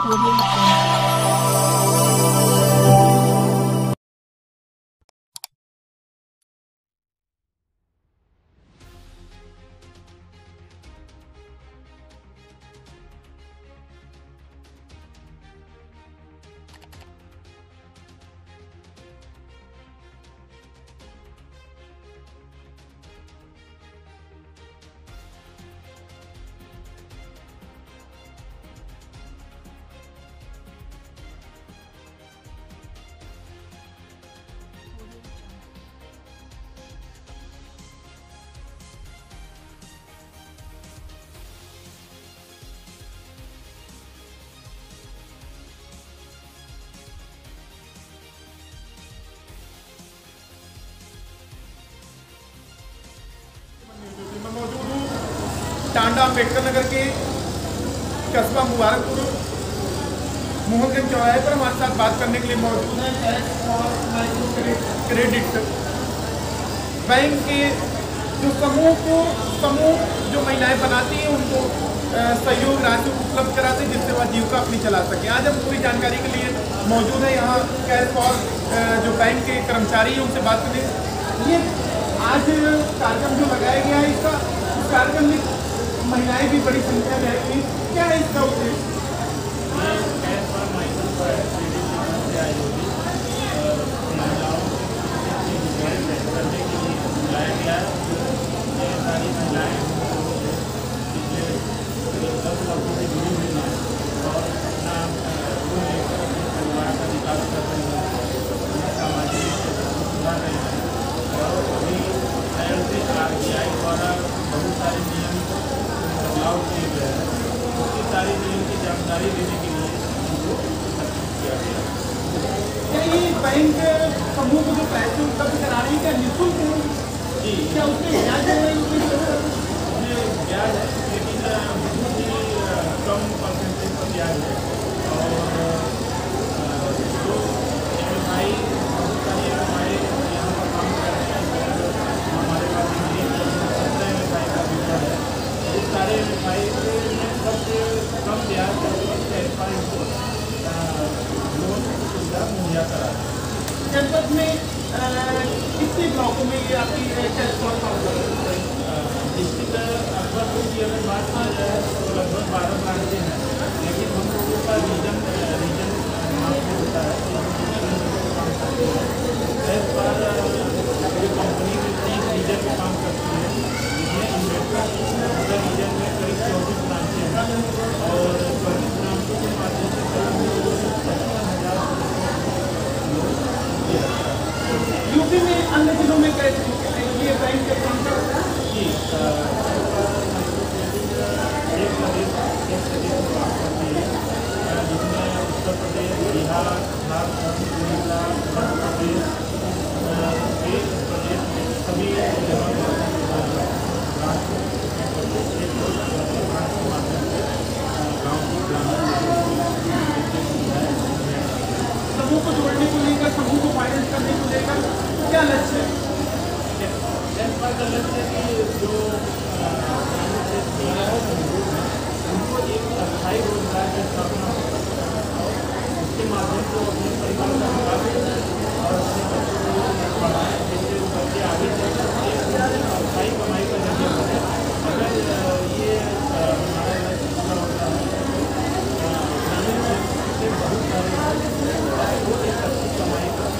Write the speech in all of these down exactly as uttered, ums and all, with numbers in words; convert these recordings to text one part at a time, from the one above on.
टांडा अम्बेडकर नगर के कस्बा मुबारकपुर मोहनगंज चौराहे पर हमारे साथ बात करने के लिए मौजूद हैं कैश और माइक्रो क्रेडिट बैंक के जो समूह को समूह जो महिलाएं बनाती हैं उनको सहयोग राशि उपलब्ध कराते हैं जिससे वह जीविका अपनी चला सके। आज हम पूरी जानकारी के लिए मौजूद है यहाँ कैश और जो बैंक के कर्मचारी हैं उनसे बात करें। ये आज कार्यक्रम जो लगाया गया है इसका इस कार्यक्रम में महिलाएं भी बड़ी संख्या में आई थी, क्या है इसका उद्देश्य? सारी नियम की जानकारी देने के लिए उनको किया गया। क्या ये बैंक समूह को जो पैसे उपलब्ध करा रही है क्या निःशुल्क है? जी, क्या उसमें ब्याज है? ब्याज है लेकिन बहुत ही कम परसेंटेज पर ब्याज है और जो एम एफ आई बहुत सारी एम एफ आई यहाँ पर काम कर रहे हैं। हमारे पास सत्रह एम एफ आई का विवरण है। इस सारे एम एफ आई में सबसे कम ब्याज लोन सुविधा मुहैया करा है। जनपद में कितने ब्लॉकों में ये आपकी डिस्ट्रिक्ट अकबरपुर की अगर बात की जाए तो लगभग बारह ब्रांचें हैं, लेकिन हम लोगों का रीजन रीजन मार्केट होता है। इस बार पूरी कंपनी में तीस रीजन में काम करती है जिसमें इन्वेस्टर पूरे रीजन में करीब चौबीस ब्रांचें हैं और चौबीस ब्रांचों के माध्यम से करीब पचपन हज़ार यूपी में अन्य जिलों में कैसे ये बैंक के काम करता है? जी, एक प्रदेश एक प्रदेश में काम करती है जिसमें उत्तर प्रदेश, बिहार, झारखंड, उड़ीसा, मध्य प्रदेश के प्रदेश में सभी जगह समूह को जोड़ने को लेकर, समूह को फाइनेंस करने को लेकर क्या लक्ष्य है? का लक्ष्य है कि जो उनको एक अस्थायी रोजगार की स्थापना उसके माध्यम से अपने परिवार का विकास और अपने बच्चों को पढ़ाएं जिससे वो बच्चे आगे चलकर एक अस्थायी कमाई का जरिया बने। अगर ये हमारा लक्ष्य पूरा होता है ग्रामीण क्षेत्र से बहुत सारे वो एक अच्छी कमाई का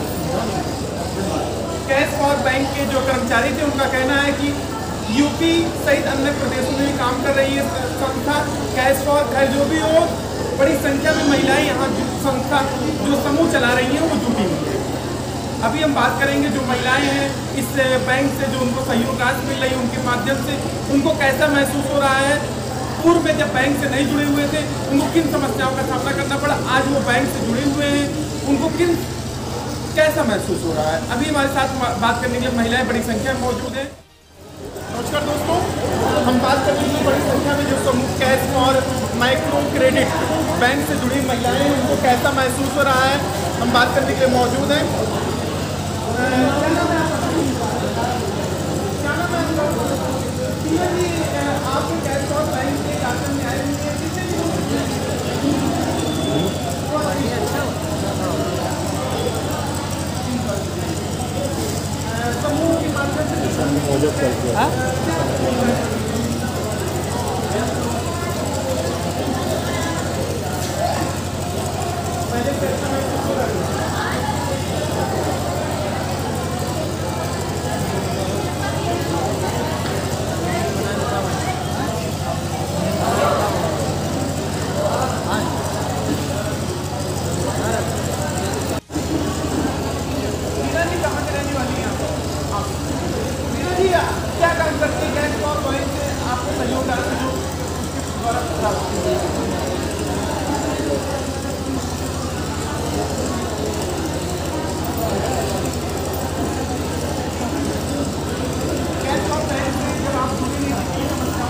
कैश और बैंक के जो कर्मचारी थे उनका कहना है कि यूपी सहित अन्य प्रदेशों में भी काम कर रही है संस्था कैश और खैर जो भी हो बड़ी संख्या में महिलाएं यहाँ संस्था जो समूह चला रही हैं वो जुटी हुई है। अभी हम बात करेंगे जो महिलाएं हैं इस बैंक से जो उनको सहयोग राशि मिल रही है उनके माध्यम से उनको कैसा महसूस हो रहा है। पूर्व में जब बैंक से नहीं जुड़े हुए थे उनको किन समस्याओं का सामना करना पड़ा, आज वो बैंक से जुड़े हुए हैं उनको किन कैसा महसूस हो रहा है। अभी हमारे साथ बात करने के लिए महिलाएं बड़ी संख्या में मौजूद हैं। नमस्कार दोस्तों, हम बात कर रहे हैं बड़ी संख्या में जो समूह कैश और माइक्रो क्रेडिट बैंक से जुड़ी महिलाएं हैं उनको कैसा महसूस हो रहा है, हम बात करने के लिए मौजूद हैं। आपके कैश और बैंक के कार्यक्रम में आए हुए हैं क्या काम करते हैं गैस और वहीं से आपको सहयोग करते हैं द्वारा गैस और वहीं से जब आप जुड़ी नहीं थी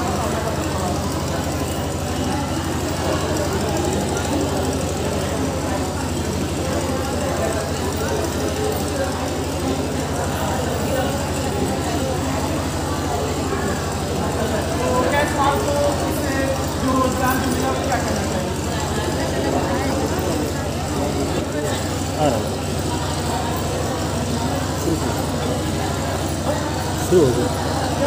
शुरू हो गया।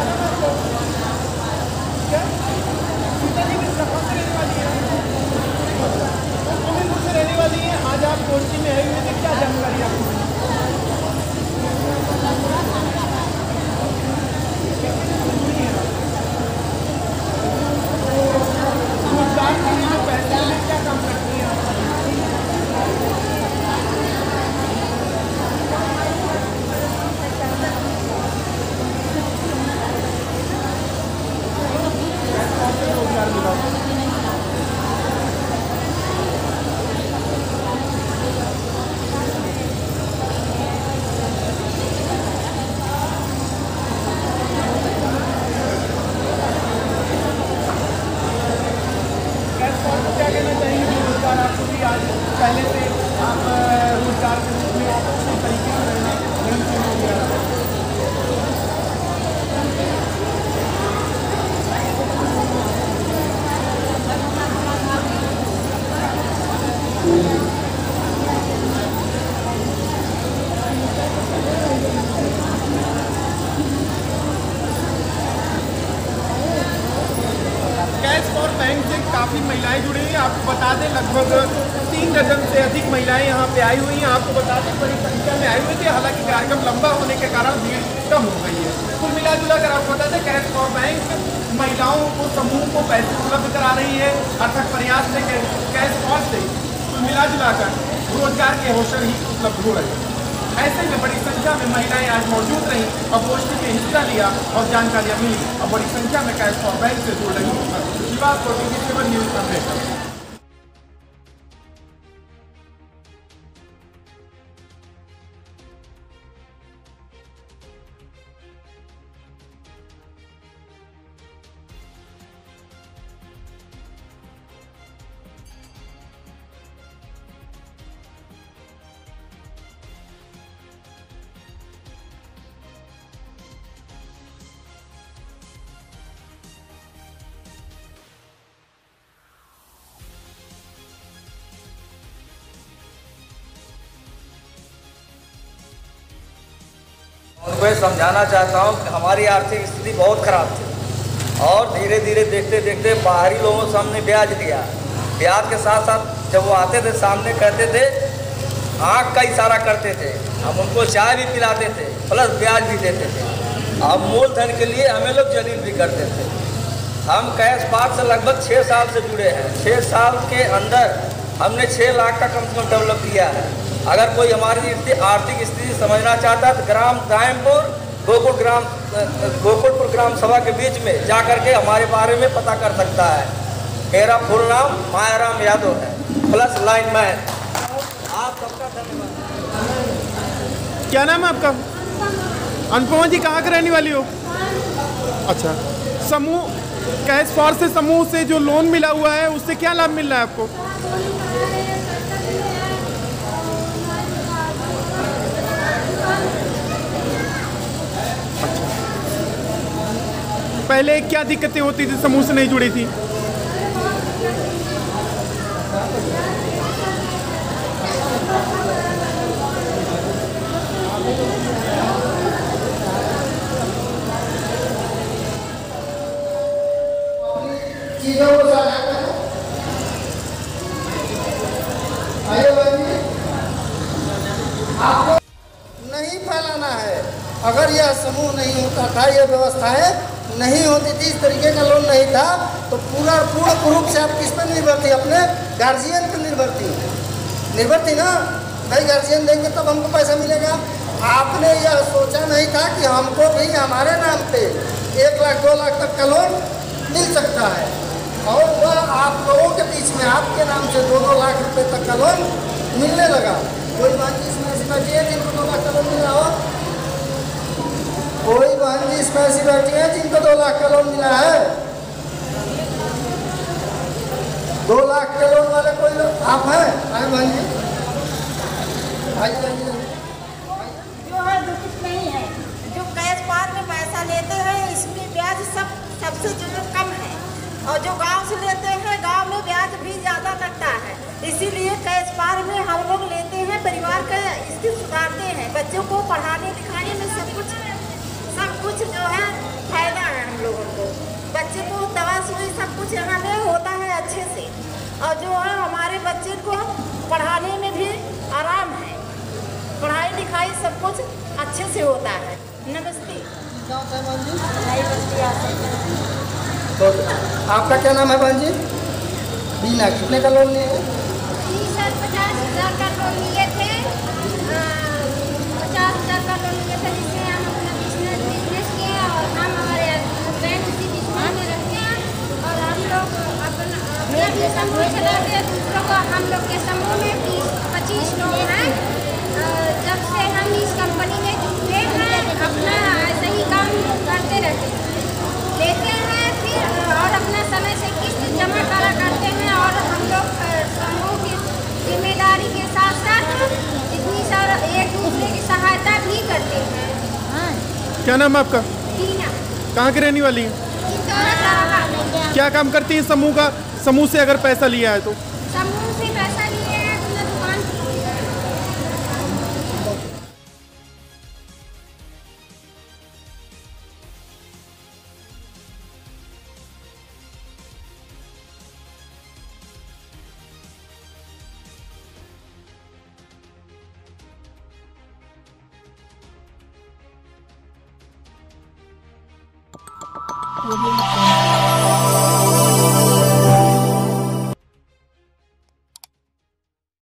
रहने वाली है आज आप कोची में आई हुई थी, क्या जानकारी आपको? रोजगार के लिए जो पैसे हैं क्या काम करती हैं आप? रोजगार मिला क्या कहना चाहेंगे जो रोजगार आपको भी आज पहले से आप रोजगार के रूप में अच्छे तरीके से रहना ढंग से हो गया? कैश फॉर बैंक से काफ़ी महिलाएं जुड़ी हुई हैं। आपको बता दें लगभग तीन दर्जन से अधिक महिलाएं यहाँ पे आई हुई हैं। आपको बता दें बड़ी संख्या में आई हुई थी, हालांकि कार्यक्रम लंबा होने के कारण भीड़ कम हो गई है। कुल मिला जुला कर आपको बता दें कैश फॉर बैंक महिलाओं को समूह को पैसे उपलब्ध करा रही है अर्थक प्रयास से कैश फॉर से कुल मिला जुला कर रोजगार के अवसर ही उपलब्ध हो रहे हैं। ऐसे में बड़ी संख्या में महिलाएं आज मौजूद रहीं और गोष्ठी में हिस्सा लिया और जानकारियां मिली और बड़ी संख्या में कैश फॉर बैंक से जुड़ रही शिवा को टीवी सेवन न्यूज अमृतसर। उनको ये समझाना चाहता हूँ कि हमारी आर्थिक स्थिति बहुत ख़राब थी और धीरे धीरे देखते देखते बाहरी लोगों से हमने ब्याज लिया। ब्याज के साथ साथ जब वो आते थे सामने कहते थे, आँख का इशारा करते थे, हम उनको चाय भी पिलाते थे प्लस ब्याज भी देते थे। अब मूलधन के लिए हमें लोग जलील भी करते थे। हम कैश पार्क से लगभग छः साल से जुड़े हैं। छः साल के अंदर हमने छः लाख का कम से कम डेवलप किया है। अगर कोई हमारी आर्थिक स्थिति समझना चाहता है तो ग्राम दायमपुर गोकुल ग्राम गोकुलपुर ग्राम सभा के बीच में जा कर के हमारे बारे में पता कर सकता है। मेरा फुल नाम मायाराम यादव है प्लस लाइन मैन। आप सबका धन्यवाद। क्या नाम है आपका? अनुपमा जी कहाँ के रहने वाली हो? अच्छा, समूह कैश फॉर से समूह से जो लोन मिला हुआ है उससे क्या लाभ मिल रहा है आपको? पहले क्या दिक्कतें होती थी समूह से नहीं जुड़ी थी? अगर यह समूह नहीं होता था, ये व्यवस्थाएं नहीं होती थी, इस तरीके का लोन नहीं था, तो पूरा पूर्ण रूप से आप किस पर निर्भर थी? अपने गार्जियन पर निर्भर थी निर्भर थी ना भाई, गार्जियन देंगे तब हमको पैसा मिलेगा। आपने यह सोचा नहीं था कि हमको भी हमारे नाम पे एक लाख दो लाख तक का लोन मिल सकता है, और वह आप लोगों के बीच में आपके नाम से दो दो लाख रुपए तक का लोन मिलने लगा। कोई बहन जी इसमें ऐसी बैठी है जिनको दो लाख का लोन मिला हो? कोई बहन जी इसमें ऐसी बैठी है जिनको दो लाख का लोन मिला है? दो लाख के लोन वाले कोई लोग आप हैं? आए बहन जी, आइए आइए। जो है दुखित नहीं है, जो कैश पार में पैसा लेते हैं इसमें ब्याज सब सबसे जो कम है, और जो गांव से लेते हैं गांव में ब्याज भी ज़्यादा लगता है। इसीलिए कैश पार में हम लोग लेते हैं, परिवार का स्थिति सुधारते हैं, बच्चों को पढ़ाने लिखाने में सब कुछ सब कुछ जो है फायदा है हम लोगों को। बच्चे को दवा सुई सब कुछ यहाँ में होता है अच्छे से, और जो है हमारे बच्चे को पढ़ाने में भी आराम है, पढ़ाई लिखाई सब कुछ अच्छे से होता है। नमस्ते। तो आपका क्या नाम है बहन जी? बीना। कितने का लोन लिए? सर पचास हज़ार का लोन लिए थे, पचास हज़ार का लोन लिए थे, जिससे हम अपना बिजनेस बिजनेस किए, और हम हमारे बैंक उसी बिजनेस में रखते हैं, और हम लोग अपना अपना भी समूह चलाते हैं, दूसरों को हम लोग के समूह में बीस पच्चीस लोग हैं। जब से हम इस कंपनी में जुटे हैं, अपना ऐसे ही काम करते रहते हैं, लेते हैं फिर और अपना समय से किस्त जमा करा करते हैं, और हम लोग समूह की जिम्मेदारी के साथ साथ इतनी सारा एक दूसरे की सहायता भी करते हैं। हाँ। क्या नाम है आपका? टीना। कहाँ की रहने वाली है? क्या काम करती है समूह का? समूह से अगर पैसा लिया है तो समूह से पैसा